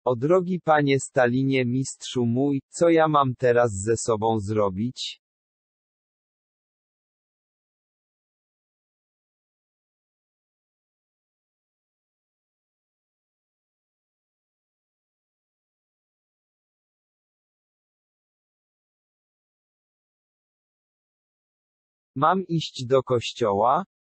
O drogi panie Stalinie, mistrzu mój, co ja mam teraz ze sobą zrobić? Mam iść do kościoła?